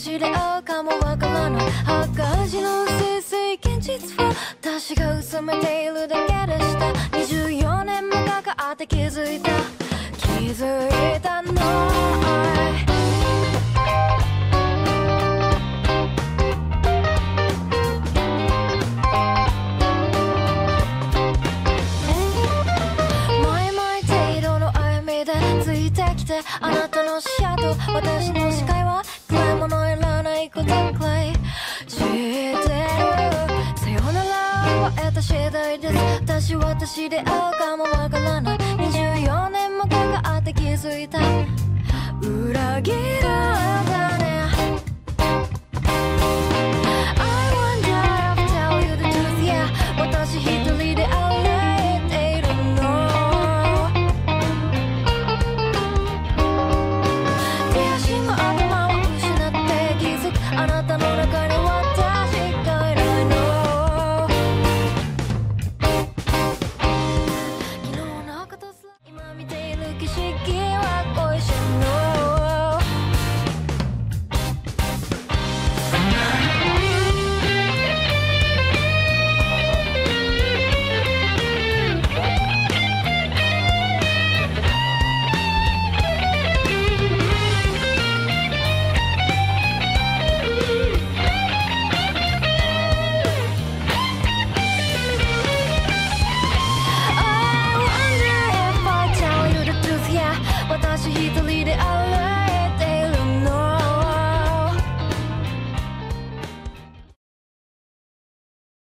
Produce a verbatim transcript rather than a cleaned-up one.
私で合うかもわからない赤字の生成現実は私が薄めているだけでしたにじゅうよねんもかかって気づいた気づいたのあなたの視野と私の視界は暗いものいらないことくらい知ってるさよならは得た次第です私私で合うかもわからないにじゅうよねんもかかって気づいた裏切られた